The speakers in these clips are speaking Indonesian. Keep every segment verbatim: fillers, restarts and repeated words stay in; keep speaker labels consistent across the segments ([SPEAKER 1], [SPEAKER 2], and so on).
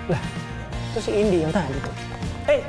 [SPEAKER 1] Lah, itu si Indi yang tadi tuh. Eh,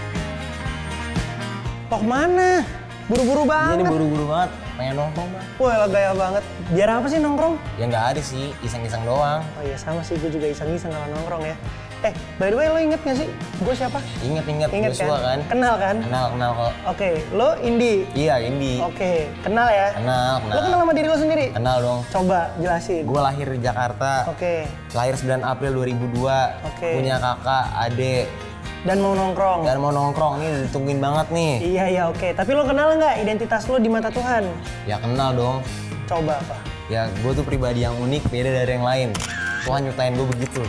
[SPEAKER 1] mau kemana? Buru-buru banget.
[SPEAKER 2] Ini buru-buru banget, pengen nongkrong bang.
[SPEAKER 1] Wah, gaya banget. Biar apa sih nongkrong?
[SPEAKER 2] Ya nggak ada sih, iseng-iseng doang.
[SPEAKER 1] Oh iya sama sih, gue juga iseng-iseng kalau nongkrong ya. Eh, by the way lo inget gak sih gue siapa?
[SPEAKER 2] Ingat-ingat,
[SPEAKER 1] Ingat
[SPEAKER 2] Joshua kan?
[SPEAKER 1] kan? Kenal kan?
[SPEAKER 2] Kenal, kenal kok.
[SPEAKER 1] Oke, lo Indi.
[SPEAKER 2] Iya, Indi.
[SPEAKER 1] Oke, kenal ya?
[SPEAKER 2] Kenal, kenal.
[SPEAKER 1] Lo kenal sama diri lo sendiri?
[SPEAKER 2] Kenal dong.
[SPEAKER 1] Coba jelasin.
[SPEAKER 2] Gue lahir di Jakarta.
[SPEAKER 1] Oke.
[SPEAKER 2] Lahir sembilan April dua ribu dua.
[SPEAKER 1] Oke.
[SPEAKER 2] Punya kakak, adik.
[SPEAKER 1] Dan mau nongkrong?
[SPEAKER 2] Dan mau nongkrong, nih ditungguin banget nih.
[SPEAKER 1] Iya, iya oke. Tapi lo kenal nggak identitas lo di mata Tuhan?
[SPEAKER 2] Ya kenal dong.
[SPEAKER 1] Coba apa?
[SPEAKER 2] Ya gue tuh pribadi yang unik, beda dari yang lain. Tuhan nyiptain gue begitu.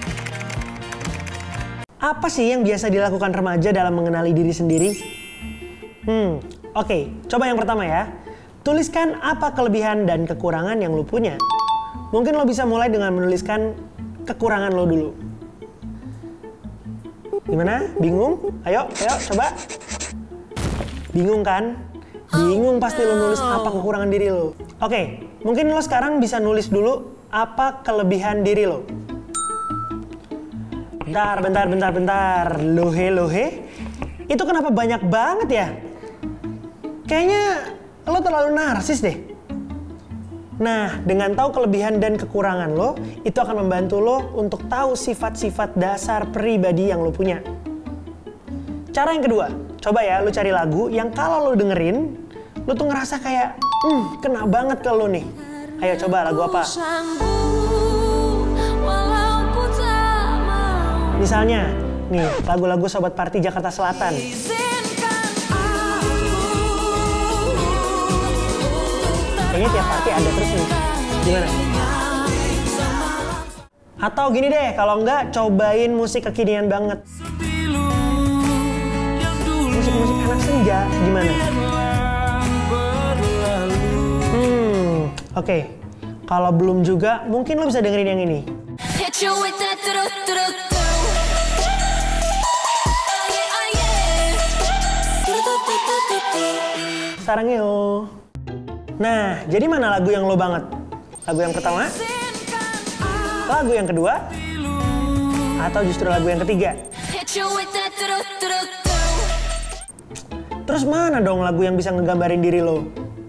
[SPEAKER 1] Apa sih yang biasa dilakukan remaja dalam mengenali diri sendiri? Hmm, oke. Okay. Coba yang pertama ya. Tuliskan apa kelebihan dan kekurangan yang lo punya. Mungkin lo bisa mulai dengan menuliskan kekurangan lo dulu. Gimana? Bingung? Ayo, ayo coba. Bingung kan? Bingung pasti lo nulis apa kekurangan diri lo. Oke, okay. Mungkin lo sekarang bisa nulis dulu apa kelebihan diri lo. Bentar, bentar, bentar, bentar. Lohe, lohe. Itu kenapa banyak banget ya? Kayaknya lo terlalu narsis deh. Nah, dengan tahu kelebihan dan kekurangan lo, itu akan membantu lo untuk tahu sifat-sifat dasar pribadi yang lo punya. Cara yang kedua, coba ya lo cari lagu yang kalau lo dengerin, lo tuh ngerasa kayak, hmm, kena banget ke lo nih. Ayo coba lagu apa? Misalnya, nih lagu-lagu Sobat Party Jakarta Selatan. Kayaknya tiap party ada terus nih. Gimana? Atau gini deh, kalau enggak cobain musik kekinian banget. Musik-musik anak senja, gimana? Hmm, oke. Okay. Kalau belum juga, mungkin lo bisa dengerin yang ini. Sarang yo. Nah, jadi mana lagu yang lo banget? Lagu yang pertama? Lagu yang kedua? Atau justru lagu yang ketiga? Terus mana dong lagu yang bisa ngegambarin diri lo?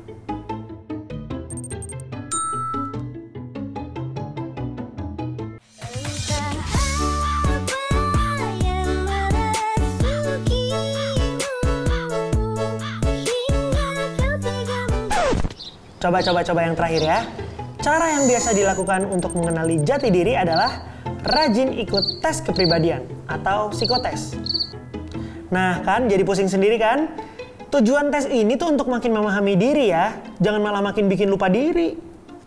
[SPEAKER 1] Coba-coba-coba yang terakhir ya. Cara yang biasa dilakukan untuk mengenali jati diri adalah rajin ikut tes kepribadian atau psikotes. Nah kan, jadi pusing sendiri kan? Tujuan tes ini tuh untuk makin memahami diri ya. Jangan malah makin bikin lupa diri.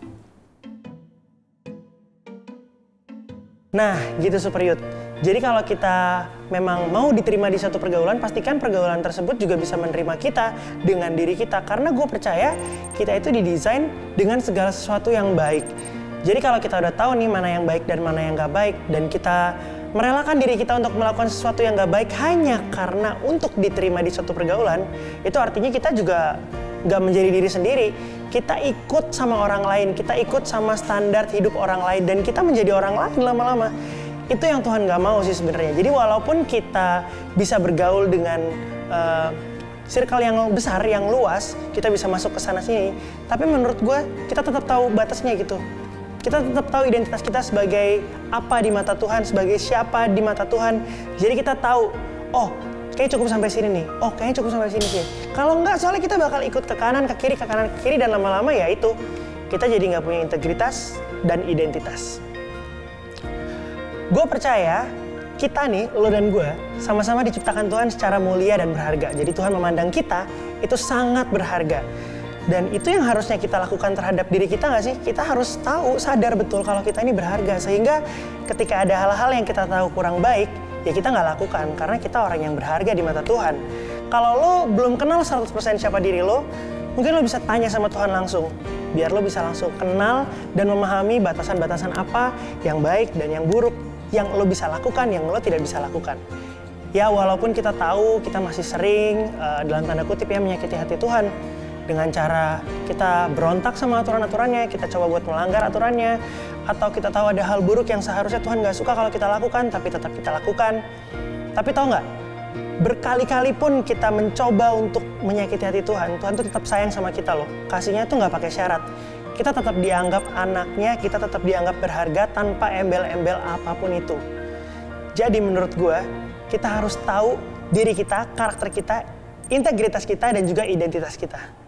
[SPEAKER 1] Nah, gitu Super Youth. Jadi kalau kita memang mau diterima di satu pergaulan, pastikan pergaulan tersebut juga bisa menerima kita dengan diri kita. Karena gue percaya kita itu didesain dengan segala sesuatu yang baik. Jadi kalau kita udah tahu nih mana yang baik dan mana yang gak baik, dan kita merelakan diri kita untuk melakukan sesuatu yang gak baik hanya karena untuk diterima di suatu pergaulan, itu artinya kita juga gak menjadi diri sendiri. Kita ikut sama orang lain, kita ikut sama standar hidup orang lain, dan kita menjadi orang lain lama-lama. Itu yang Tuhan gak mau sih sebenarnya. Jadi walaupun kita bisa bergaul dengan uh, circle yang besar, yang luas, kita bisa masuk ke sana sini, tapi menurut gue kita tetap tahu batasnya gitu. Kita tetap tahu identitas kita sebagai apa di mata Tuhan, sebagai siapa di mata Tuhan. Jadi kita tahu, oh kayaknya cukup sampai sini nih, oh kayaknya cukup sampai sini sih. Kalau enggak, soalnya kita bakal ikut ke kanan, ke kiri, ke kanan, ke kiri, dan lama-lama ya itu, kita jadi nggak punya integritas dan identitas. Gue percaya kita nih, lo dan gue, sama-sama diciptakan Tuhan secara mulia dan berharga. Jadi Tuhan memandang kita itu sangat berharga. Dan itu yang harusnya kita lakukan terhadap diri kita nggak sih? Kita harus tahu, sadar betul kalau kita ini berharga. Sehingga ketika ada hal-hal yang kita tahu kurang baik, ya kita nggak lakukan. Karena kita orang yang berharga di mata Tuhan. Kalau lo belum kenal seratus persen siapa diri lo, mungkin lo bisa tanya sama Tuhan langsung. Biar lo bisa langsung kenal dan memahami batasan-batasan apa yang baik dan yang buruk, yang lo bisa lakukan, yang lo tidak bisa lakukan. Ya walaupun kita tahu kita masih sering uh, dalam tanda kutip ya menyakiti hati Tuhan dengan cara kita berontak sama aturan-aturannya, kita coba buat melanggar aturannya, atau kita tahu ada hal buruk yang seharusnya Tuhan gak suka kalau kita lakukan, tapi tetap kita lakukan. Tapi tahu nggak, berkali-kali pun kita mencoba untuk menyakiti hati Tuhan, Tuhan tuh tetap sayang sama kita loh. Kasihnya tuh nggak pakai syarat. Kita tetap dianggap anaknya, kita tetap dianggap berharga tanpa embel-embel apapun itu. Jadi menurut gue, kita harus tahu diri kita, karakter kita, integritas kita, dan juga identitas kita.